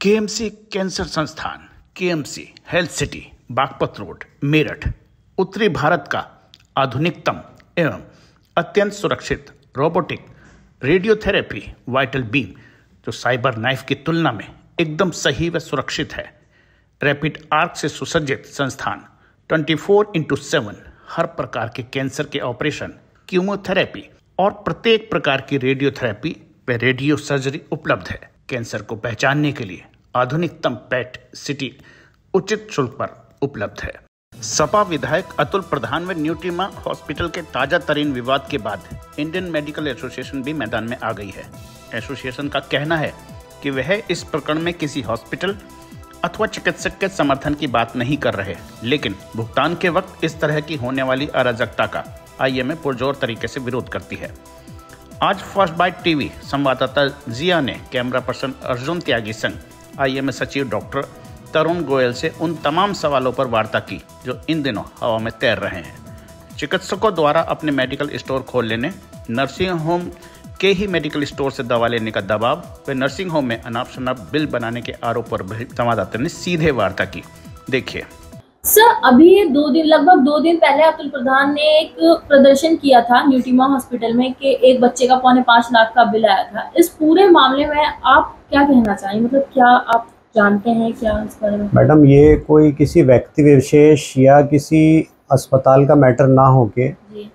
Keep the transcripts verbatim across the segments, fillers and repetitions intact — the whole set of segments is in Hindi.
केएमसी कैंसर संस्थान, KMC health city, Baghpat road, Meerut, उत्तरी भारत का आधुनिकतम एवं अत्यंत सुरक्षित रोबोटिक रेडियोथेरेपी वाइटल बीम जो साइबर नाइफ की तुलना में एकदम सही व सुरक्षित है। रैपिड आर्क से सुसज्जित संस्थान चौबीस इंटू सात हर प्रकार के कैंसर के ऑपरेशन, कीमोथेरेपी और प्रत्येक प्रकार की रेडियोथेरेपी व रेडियो सर्जरी उपलब्ध है। कैंसर को पहचानने के लिए आधुनिकतम पेट सिटी उचित शुल्क पर उपलब्ध है। सपा विधायक अतुल प्रधान व न्यूट्रीमा हॉस्पिटल के ताजा तरीन विवाद के बाद इंडियन मेडिकल एसोसिएशन भी मैदान में आ गई है। एसोसिएशन का कहना है कि वह इस प्रकरण में किसी हॉस्पिटल अथवा चिकित्सक के समर्थन की बात नहीं कर रहे, लेकिन भुगतान के वक्त इस तरह की होने वाली अराजकता का आईएमए पुरजोर तरीके से विरोध करती है। आज फर्स्ट बाइट टीवी संवाददाता जिया ने कैमरा पर्सन अर्जुन त्यागी संग आईएमए सचिव डॉक्टर तरुण गोयल से उन तमाम सवालों पर वार्ता की जो इन दिनों हवा में तैर रहे हैं। चिकित्सकों द्वारा अपने मेडिकल स्टोर खोल लेने, नर्सिंग होम के ही मेडिकल स्टोर से दवा लेने का दबाव व नर्सिंग होम में अनाप शनाप बिल बनाने के आरोप पर संवाददाता ने सीधे वार्ता की। देखिए सर, अभी दो दिन लगभग दो दिन पहले अतुल प्रधान ने एक प्रदर्शन किया था न्यूट्रीमा हॉस्पिटल में कि एक बच्चे का पौने पाँच लाख का बिल आया था। इस पूरे मामले में आप क्या कहना चाहेंगे, मतलब क्या आप जानते हैं क्या इस बारे में? मैडम, ये कोई किसी व्यक्ति विशेष या किसी अस्पताल का मैटर ना होके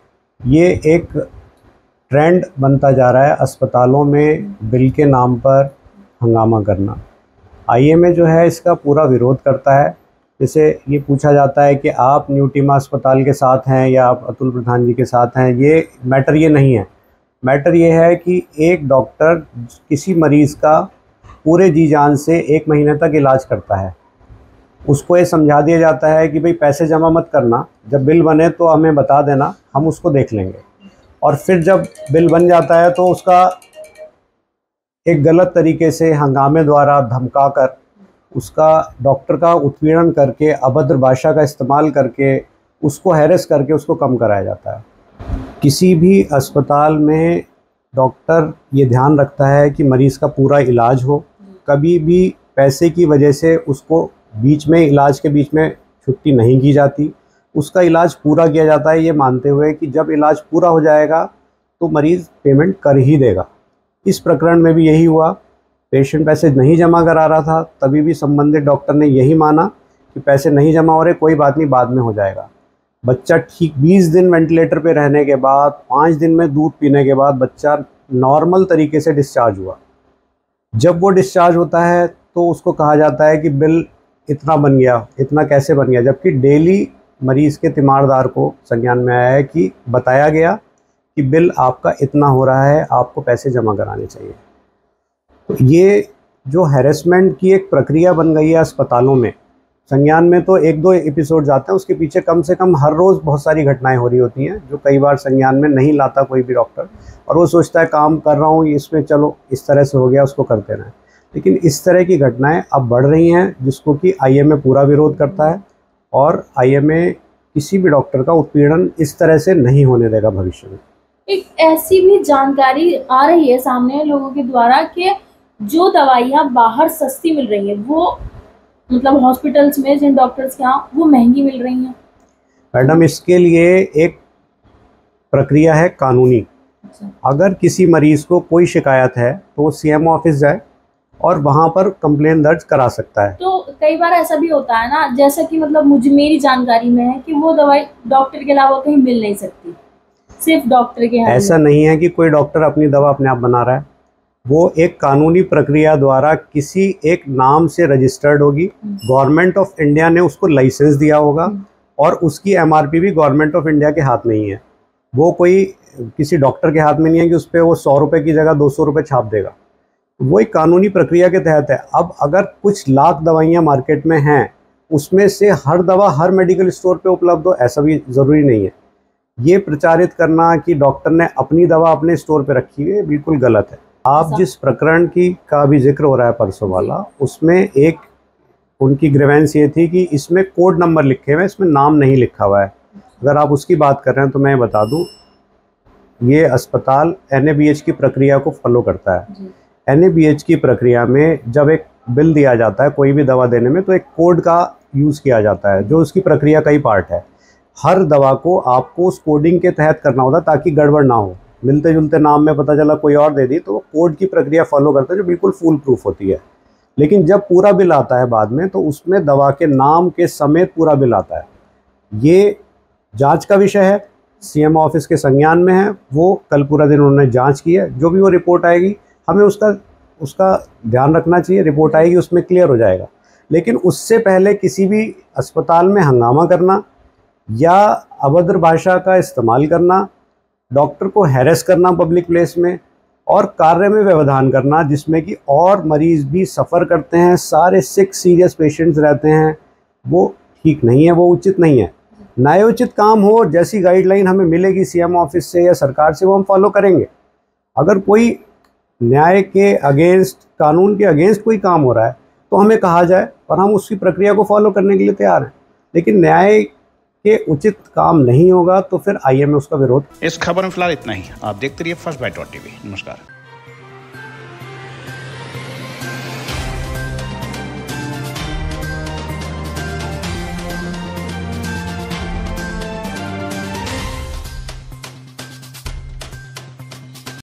ये एक ट्रेंड बनता जा रहा है अस्पतालों में बिल के नाम पर हंगामा करना। आईएमए जो है इसका पूरा विरोध करता है। जैसे ये पूछा जाता है कि आप न्यूट्रीमा अस्पताल के साथ हैं या आप अतुल प्रधान जी के साथ हैं, ये मैटर ये नहीं है। मैटर ये है कि एक डॉक्टर किसी मरीज़ का पूरे जी जान से एक महीने तक इलाज करता है, उसको ये समझा दिया जाता है कि भाई पैसे जमा मत करना, जब बिल बने तो हमें बता देना, हम उसको देख लेंगे। और फिर जब बिल बन जाता है तो उसका एक गलत तरीके से हंगामे द्वारा धमका कर, उसका डॉक्टर का उत्पीड़न करके, अभद्र भाषा का इस्तेमाल करके, उसको हैरेस करके उसको कम कराया जाता है। किसी भी अस्पताल में डॉक्टर ये ध्यान रखता है कि मरीज़ का पूरा इलाज हो। कभी भी पैसे की वजह से उसको बीच में, इलाज के बीच में छुट्टी नहीं की जाती, उसका इलाज पूरा किया जाता है ये मानते हुए कि जब इलाज पूरा हो जाएगा तो मरीज़ पेमेंट कर ही देगा। इस प्रकरण में भी यही हुआ। पेशेंट पैसे नहीं जमा करा रहा था, तभी भी संबंधित डॉक्टर ने यही माना कि पैसे नहीं जमा हो रहे, कोई बात नहीं, बाद में हो जाएगा। बच्चा ठीक बीस दिन वेंटिलेटर पे रहने के बाद, पाँच दिन में दूध पीने के बाद बच्चा नॉर्मल तरीके से डिस्चार्ज हुआ। जब वो डिस्चार्ज होता है तो उसको कहा जाता है कि बिल इतना बन गया, इतना कैसे बन गया, जबकि डेली मरीज़ के तीमारदार को संज्ञान में आया है कि बताया गया कि बिल आपका इतना हो रहा है, आपको पैसे जमा कराने चाहिए। तो ये जो हैरेसमेंट की एक प्रक्रिया बन गई है अस्पतालों में, संज्ञान में तो एक दो एपिसोड जाते हैं, उसके पीछे कम से कम हर रोज़ बहुत सारी घटनाएं हो रही होती हैं जो कई बार संज्ञान में नहीं लाता कोई भी डॉक्टर, और वो सोचता है काम कर रहा हूँ इसमें, चलो इस तरह से हो गया, उसको करते रहें। लेकिन इस तरह की घटनाएं अब बढ़ रही हैं जिसको कि आईएमए पूरा विरोध करता है, और आईएमए किसी भी डॉक्टर का उत्पीड़न इस तरह से नहीं होने देगा भविष्य में। एक ऐसी भी जानकारी आ रही है सामने लोगों के द्वारा कि जो दवाइयाँ बाहर सस्ती मिल रही हैं वो मतलब हॉस्पिटल्स में जिन डॉक्टर्स के यहाँ वो महंगी मिल रही हैं। मैडम, इसके लिए एक प्रक्रिया है कानूनी। अच्छा। अगर किसी मरीज़ को कोई शिकायत है तो वो सीएमओ ऑफिस जाए और वहाँ पर कंप्लेन दर्ज करा सकता है। तो कई बार ऐसा भी होता है ना, जैसा कि मतलब मुझे मेरी जानकारी में है कि वो दवाई डॉक्टर के अलावा कहीं मिल नहीं सकती, सिर्फ डॉक्टर के यहाँ। ऐसा नहीं है कि कोई डॉक्टर अपनी दवा अपने आप बना रहा है, वो एक कानूनी प्रक्रिया द्वारा किसी एक नाम से रजिस्टर्ड होगी। गवर्नमेंट ऑफ इंडिया ने उसको लाइसेंस दिया होगा और उसकी एमआरपी भी गवर्नमेंट ऑफ इंडिया के हाथ में ही है। वो कोई किसी डॉक्टर के हाथ में नहीं है कि उस पर वो सौ रुपये की जगह दो सौ रुपये छाप देगा। वो एक कानूनी प्रक्रिया के तहत है। अब अगर कुछ लाख दवाइयाँ मार्केट में हैं, उसमें से हर दवा हर मेडिकल स्टोर पे उपलब्ध हो, ऐसा भी ज़रूरी नहीं है। ये प्रचारित करना कि डॉक्टर ने अपनी दवा अपने स्टोर पे रखी हुई है, बिल्कुल गलत है। आप जिस प्रकरण की का भी जिक्र हो रहा है परसों वाला, उसमें एक उनकी ग्रीवेंस ये थी कि इसमें कोड नंबर लिखे हुए हैं, इसमें नाम नहीं लिखा हुआ है। अगर आप उसकी बात कर रहे हैं तो मैं बता दूं, ये अस्पताल एन ए बी एच की प्रक्रिया को फॉलो करता है। एन ए बी एच की प्रक्रिया में जब एक बिल दिया जाता है कोई भी दवा देने में, तो एक कोड का यूज़ किया जाता है, जो उसकी प्रक्रिया का ही पार्ट है। हर दवा को आपको उस कोडिंग के तहत करना होता है ताकि गड़बड़ ना हो। मिलते जुलते नाम में पता चला कोई और दे दी, तो वो कोड की प्रक्रिया फॉलो करता है जो बिल्कुल फुल प्रूफ होती है। लेकिन जब पूरा बिल आता है बाद में, तो उसमें दवा के नाम के समेत पूरा बिल आता है। ये जांच का विषय है, सी एम ऑफिस के संज्ञान में है। वो कल पूरा दिन उन्होंने जांच की है, जो भी वो रिपोर्ट आएगी हमें उसका उसका ध्यान रखना चाहिए। रिपोर्ट आएगी उसमें क्लियर हो जाएगा। लेकिन उससे पहले किसी भी अस्पताल में हंगामा करना या अभद्र भाषा का इस्तेमाल करना, डॉक्टर को हैरेस करना पब्लिक प्लेस में, और कार्य में व्यवधान करना जिसमें कि और मरीज़ भी सफ़र करते हैं, सारे सिक सीरियस पेशेंट्स रहते हैं, वो ठीक नहीं है, वो उचित नहीं है। न्यायोचित काम हो, जैसी गाइडलाइन हमें मिलेगी सी एम ऑफिस से या सरकार से, वो हम फॉलो करेंगे। अगर कोई न्याय के अगेंस्ट, कानून के अगेंस्ट कोई काम हो रहा है तो हमें कहा जाए और हम उसकी प्रक्रिया को फॉलो करने के लिए तैयार हैं। लेकिन न्याय के उचित काम नहीं होगा तो फिर आइए में उसका विरोध। इस खबर में फिलहाल इतना ही। आप देखते रहिए फर्स्ट बाइट डॉट टीवी। नमस्कार।